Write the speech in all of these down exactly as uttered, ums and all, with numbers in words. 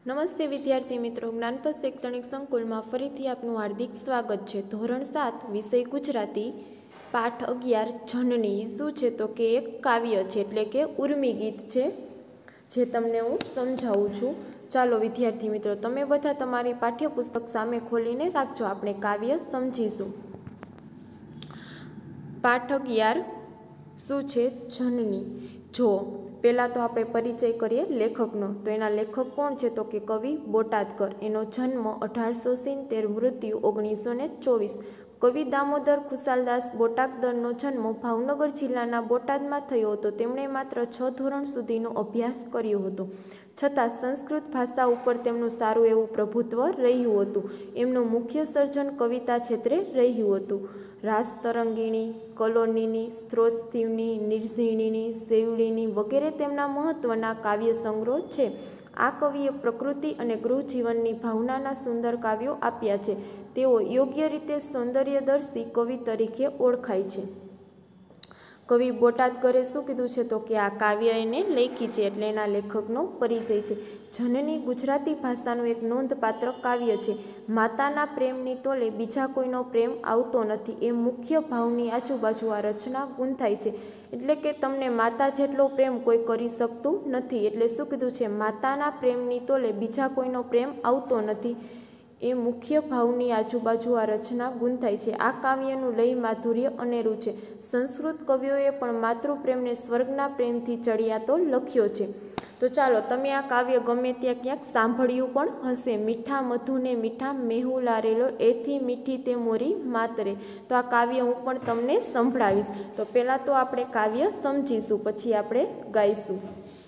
नमस्ते विद्यार्थी मित्रों, ज्ञानपथ शैक्षणिक संकुल में फरीथी आपનું हार्दिक स्वागत है। धोरण सात विषय गुजराती पाठ अगियार जननी शू है तो कि एक काव्य है एटले के उर्मी गीत है जे तमने हूँ समझावुं छूं। चालो विद्यार्थी मित्रों, तमे बधा तमारी पाठ्यपुस्तक सामे खोलीने राखजो, आपणे काव्य समझीशुं। पाठ अगियार शू है जननी। जो पहला तो आपणे परिचय करिए लेखकनो। तो एना लेखक कोण छे तो कि कवि बोटादकर। एनो जन्म अठार सौ सीतेर, मृत्यु ओगनीस सौ ने चौवीस। कवि दामोदर खुशालदास बोटादकरनो जन्म भावनगर जिल्लाना बोटादमां थयो हतो। तेमणे मात्र छ धोरण सुधीनो अभ्यास कर्यो हतो, छतां संस्कृत भाषा उपर तेमनुं सारुं एवुं प्रभुत्व रह्युं हतुं। एमनुं मुख्य सर्जन कविता क्षेत्रे रह्युं हतुं। रासतरंगिणी, कलोनीनी, स्त्रोतस्थीवनी, निर्झिणीनी, सेवलीनी वगैरे तेमना महत्वना काव्य संग्रह छे। आ कविए प्रकृति अने गृह जीवननी भावनाना सुंदर काव्यो आप्या छे। तेओ योग्य रीते सौंदर्यदर्शी कवि तरीके ओळखाय छे। कवि बोटादकरे शू कीधुं छे तो कि आ काव्य एने लेखी छे एटले एना लेखकनो परिचय छे। जननी गुजराती भाषानुं एक नोंधपात्र काव्य छे। माताना प्रेमनी तोले बीजा कोईनो प्रेम आवतो नथी, ए मुख्य भावनी आजुबाजु आ रचना गूंथाय छे। एटले के तमने माता जेटलो प्रेम कोई करी शकतुं नथी। एटले शू कीधुं छे, माताना प्रेमनी तोले बीजा कोईनो प्रेम आवतो नथी, ए मुख्य भावनी आजुबाजु आ रचना गूंथाय छे। आ काव्यनुं लय माधुर्य अनेरुं छे। संस्कृत कविओए पण मातृप्रेमने स्वर्गना प्रेमथी चढ़ियातो लख्यो छे। तो चलो तमे आ काव्य गमे त्यां क्यांक सांभळ्युं पण हशे। मीठा मधुने मीठा मेहुला रेलो, एथी मीठी ते मोरी मात रे। तो आ काव्य हूँ पण तमने संभळावीश। तो पहेला तो आपणे काव्य समजीशुं, पछी आपणे गाईशुं।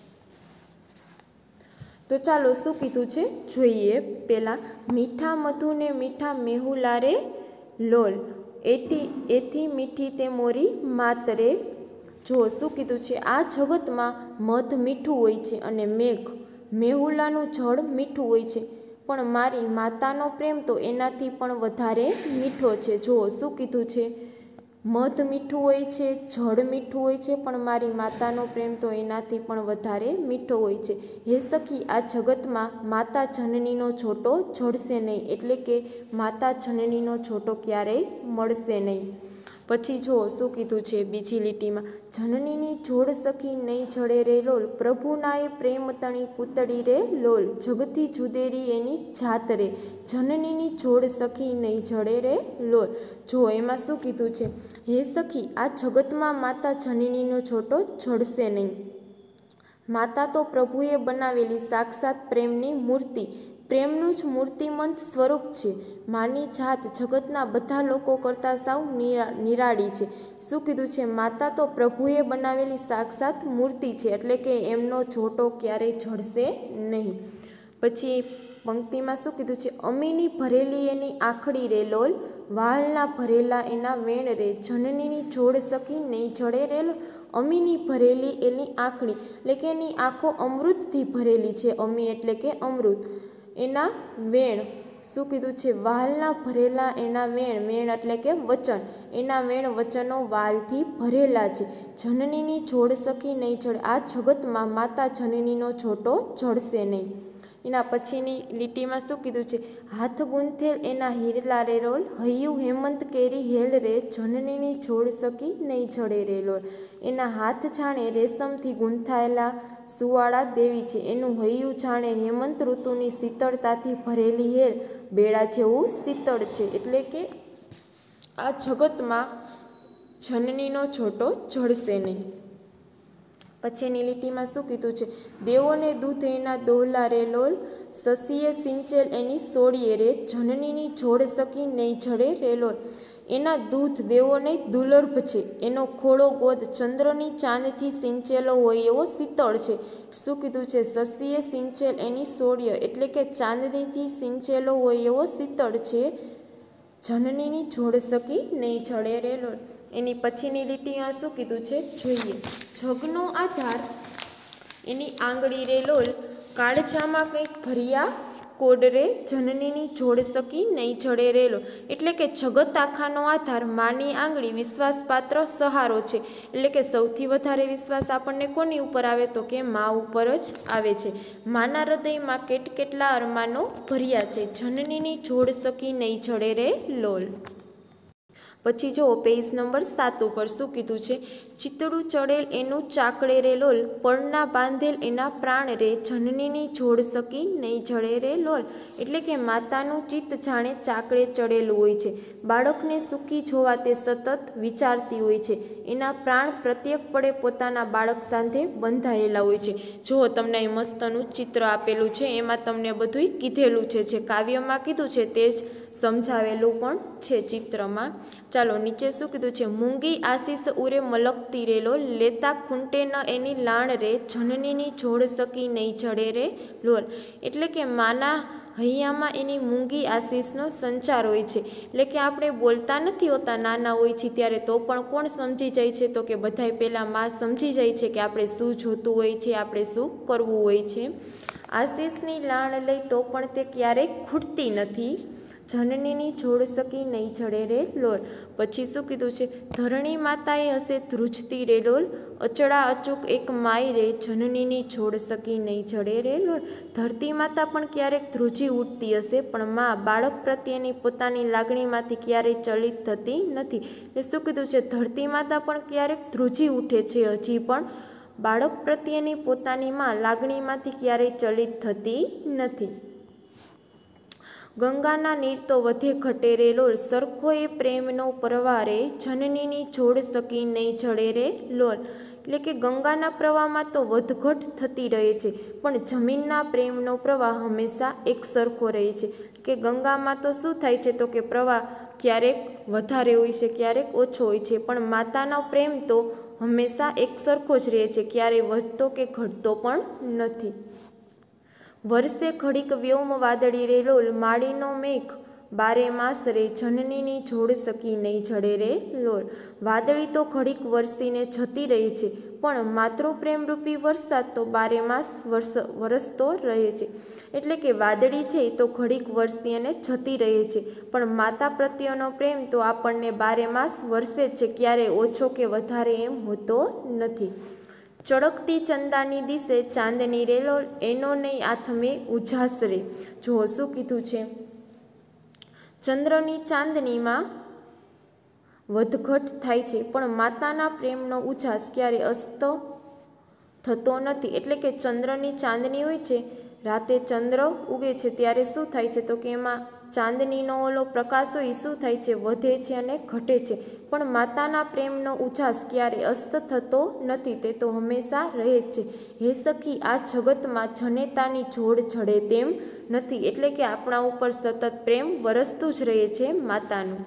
तो चलो शू कीधुं छे जोईए। पहला, मीठा मधु ने मीठा मेहुला रे लोल, एटी एथी मीठी ते मोरी मात रे। जो शू कीधुं छे, आ जगत में मध मीठुं होय छे अने मेघ मेहुलानुं जळ मीठुं होय छे, पण मारी मातानो प्रेम तो एनाथी पण वधारे मीठो छे। जो शू कीधुं छे, मध मीठुं होय छे, जळ मीठुं होय छे, पण मारी मातानो प्रेम तो एनाथी पण वधारे मीठो होय छे। हे सखी, आ जगत में माता जननीनो छोटो जळशे नहीं, एटले के माता जननीनो छोटो क्यारेय मळशे नहीं। पछी जो शू कीधुं छे बीजी लीटीमां, जननीनी जोड़ सखी नहीं जड़े रे लोल, प्रभुनाए प्रेम तणी पूतड़ी रे लोल, जगती जुदेरी एनी जात रे, जननीनी जोड़ सखी नहीं जड़े रे लोल। जो एमां शू कीधुं छे, हे सखी, आ जगत में माता जननीनो छोटो जड़शे नहीं। माता तो प्रभुए बनावेली साक्षात प्रेमनी मूर्ति, प्रेमनुं ज मूर्तिमंत स्वरूप छे। मानी जात जगतना बधा लोको करता साव निरा निराड़ी छे। शू कीधुं छे, माता तो प्रभुए बनावेली साक्षात मूर्ति छे, एटले के एमनो छोटो क्यारेय जळशे नहीं। पछी पंक्ति में शू कीधुं छे, अमीनी भरेली एनी आखड़ी रे लोल, वालना भरेला एना वेण रे, जननीनी जोड़ सकी नहीं जड़े रे लोल। अमीनी भरेली एनी आखड़ी एटले के एनी आँखो अमृतथी भरेली छे। अमी एटले के अमृत, एना वेण शू कीधुं छे, वालना भरेला एना वेण, वेण एटले के वचन, एना वेण वचनो वालथी भरेला छे। जननीनी जोड़ सकी नहीं जड़े, आ जगत में माता जननीनो छोटो जड़शे नहीं। एना पछीनी लीटीमां शू कीधुं छे, हाथ गूंथेल एना हीरला रे लोल, हयूं हेमंत केरी हेल रे, जननीनी जोड़ सकी नहीं जड़े रे लोल। एना हाथ जाणे रेशमथी गूंथायेला सुवाड़ा देवी छे, एनुं हयूं जाणे हेमंत ऋतुनी शीतळताथी भरेली हेल बेड़ा जेवुं शीतळ छे। एटले के आ जगत में जननीनो छोटो जळशे नहीं। पछीनी लीटीमां शू कीधुं छे, देवोने दूध एना दोहला रे लोल, शशीए सिंचेल एनी सोड़ीए रे, जननीनी जोड़ सकी नहीं जड़े रे लोल। एना दूध देवोने दुर्लभ छे, एनो खोड़ो गोद चंद्रनी चांदथी सिंचेलो होय एवो शीतळ छे। शू कीधुं छे, शशीए सिंचेल एनी सोड़ीए एटले के चांदनीथी सिंचेलो होय एवो शीतळ छे, जननीनी जोड़ सकी नहीं जड़े रे लोल। एनी पछीनी लीटीमां शू कीधुं छे जोईए, जगनो आधार एनी आंगળી रे लोल, काळजामां कंईक भर्या કોડ રે જનનીની જોડ સકી નહીં જડે રેલો, એટલે કે જગત આખાનો આધાર માની આંગળી વિશ્વાસપાત્ર સહારો છે. એટલે કે સૌથી વધારે વિશ્વાસ આપણને કોની ઉપર આવે તો કે મા ઉપર જ આવે છે. માના હૃદયમાં કેટ કેટલા અરમાનો ભર્યા છે, જનનીની જોડ સકી નહીં જડે રે લોલ. પછી જો પેજ નંબર સાત ઉપર શું કીધું છે, ચિતડું ચડેલ એનું ચાકડે રે લોલ, પળના બાંધેલ એના પ્રાણ રે, જનનીની જોડ સકી નહીં જડે રે લોલ. એટલે કે માતાનું ચિત્ત જાણે ચાકડે ચડેલું હોય છે. બાળકને સુખી જોવા તે સતત વિચારતી હોય છે. એના પ્રાણ પ્રત્યેકપણે પોતાના બાળક સાથે બંધાયેલા હોય છે. જો તમને અહીં મસ્તનું ચિત્ર આપેલું છે, એમાં તમને બધું કીધેલું છે, જે કાવ્યમાં કીધું છે તે જ સમજાવેલું પણ છે ચિત્રમાં. ચાલો નીચે શું કીધું છે, મૂંગી આશીષ ઉરે મલકતી રેલો, લેતા ખૂંટે ન એની લાણ રે, જનનીની જોડ સકી નહીં જડે રે લોલ. એટલે કે માના હૈયામાં એની મૂંગી આશીષનો સંચાર હોય છે. એટલે કે આપણે બોલતા નથી હોતા નાના હોય છે ત્યારે, તો પણ કોણ સમજી જાય છે તો કે બધાય પહેલાં માં સમજી જાય છે કે આપણે શું જોતું હોય છે, આપણે શું કરવું હોય છે. આશીષની લાણ લઈ તો પણ તે ક્યારેય ખૂટતી નથી, જનનીની જોડ સકી નહીં જડે રે લોલ. પછી શું કીધું છે, ધરણી માતાએ હશે ધ્રુજતી રે લોલ, અચળા અચૂક એક માય રે, જનનીની જોડ સકી નહીં જડે રે લોલ. ધરતી માતા પણ ક્યારેક ધ્રુજી ઉઠતી હશે, પણ માં બાળક પ્રત્યેની પોતાની લાગણીમાંથી ક્યારેય ચલિત થતી નથી. એ શું કીધું છે, ધરતી માતા પણ ક્યારેક ધ્રુજી ઉઠે છે, હજી પણ બાળક પ્રત્યેની પોતાની માં લાગણીમાંથી ક્યારેય ચલિત થતી નથી. ગંગાના નીર તો વધે ઘટે રે લોલ, સરખો એ પ્રેમનો પ્રવાહ રે, જનનીની જોડ સકી નહીં જડે રે લોલ. એટલે કે ગંગાના પ્રવાહમાં તો વધઘટ થતી રહે છે, પણ જમીનના પ્રેમનો પ્રવાહ હંમેશા એક સરખો રહે છે. કે ગંગામાં તો શું થાય છે તો કે પ્રવાહ ક્યારેક વધારે હોય છે, ક્યારેક ઓછો હોય છે, પણ માતાનો પ્રેમ તો હંમેશા એક સરખો જ રહે છે, ક્યારેય વધતો કે ઘટતો પણ નથી. વર્ષે ઘડીક વ્યોમ વાદળી રે લોલ, માળીનો મેઘ બારે માસ રે, જનનીની જોડ સકી નહીં જડે રે લોલ. વાદળી તો ઘડીક વરસીને જતી રહે છે, પણ માતૃપ્રેમરૂપી વરસાદ તો બારે માસ વર્ષ વરસતો રહે છે. એટલે કે વાદળી છે એ તો ઘડીક વરસી અને જતી રહે છે, પણ માતા પ્રત્યેનો પ્રેમ તો આપણને બારે માસ વરસે જ છે, ક્યારેય ઓછો કે વધારે એમ હોતો નથી. ચળકતી ચંદાની દિશે ચાંદની રે લોલ, એનો નહીં આથમે ઉજાસ રે. જો શું કીધું છે, ચંદ્રની ચાંદનીમાં વધઘટ થાય છે, પણ માતાના પ્રેમનો ઉજાસ ક્યારે અસ્ત થતો નથી. એટલે કે ચંદ્રની ચાંદની હોય છે, રાતે ચંદ્ર ઉગે છે ત્યારે શું થાય છે તો કે એમાં ચાંદનીનો ઓલો પ્રકાશ હોય શું થાય છે, વધે છે અને ઘટે છે, પણ માતાના પ્રેમનો ઉજાસ ક્યારે અસ્ત થતો નથી, તે તો હંમેશા રહે જ છે. હે સખી, આ જગતમાં જનેતાની જોડ જડે તેમ નથી. એટલે કે આપણા ઉપર સતત પ્રેમ વરસતું જ રહે છે માતાનું.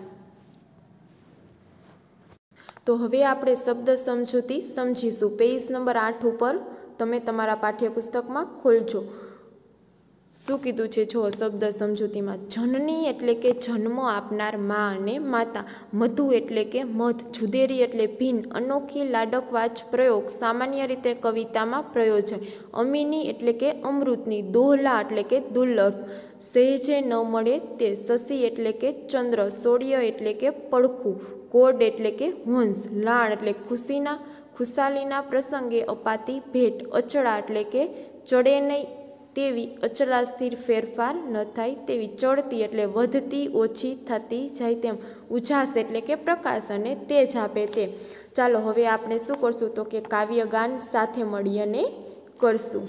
તો હવે આપણે શબ્દ સમજૂતી સમજીશું. પેજ નંબર આઠ ઉપર તમે તમારા પાઠ્યપુસ્તકમાં ખોલજો. શું કીધું છે જો શબ્દ સમજૂતીમાં, જનની એટલે કે જન્મ આપનાર મા અને માતા, મધુ એટલે કે મધ, જુદેરી એટલે ભીન, અનોખી લાડકવાચ પ્રયોગ સામાન્ય રીતે કવિતામાં પ્રયોજાય. અમીની એટલે કે અમૃતની, દોહલા એટલે કે દુર્લભ, સહેજે ન મળે તે, શશી એટલે કે ચંદ્ર, સોળ્ય એટલે કે પડખું, કોડ એટલે કે વંશ, લાણ એટલે ખુશીના ખુશાલીના પ્રસંગે અપાતી ભેટ, અચળા એટલે કે ચડે નહીં તેવી, અચલા સ્થિર ફેરફાર ન થાય તેવી, ચડતી એટલે વધતી ઓછી થતી જાય તેમ, ઉજાસ એટલે કે પ્રકાશ અને તેજ આપે તે. ચાલો હવે આપણે શું કરશું તો કે કાવ્યગાન સાથે મળી અને કરશું.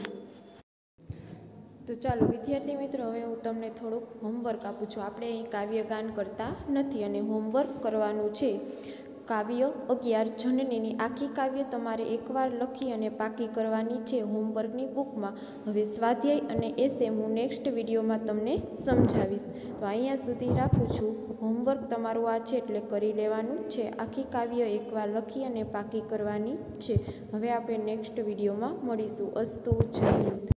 તો ચાલો વિદ્યાર્થી મિત્રો, હવે હું તમને થોડુંક હોમવર્ક આપું છું. આપણે અહીં કાવ્યગાન કરતા નથી અને હોમવર્ક કરવાનું છે. કાવ્ય અગિયાર જનનીની આખી કાવ્ય તમારે એકવાર લખી અને પાકી કરવાની છે હોમવર્કની બુકમાં. હવે સ્વાધ્યાય અને એસે હું નેક્સ્ટ વિડીયોમાં તમને સમજાવીશ. તો અહીંયા સુધી રાખું છું. હોમવર્ક તમારું આ છે એટલે કરી લેવાનું છે. આખી કાવ્ય એકવાર લખી અને પાકી કરવાની છે. હવે આપણે નેક્સ્ટ વિડીયોમાં મળીશું. અસ્તુ, જય હિન્દ.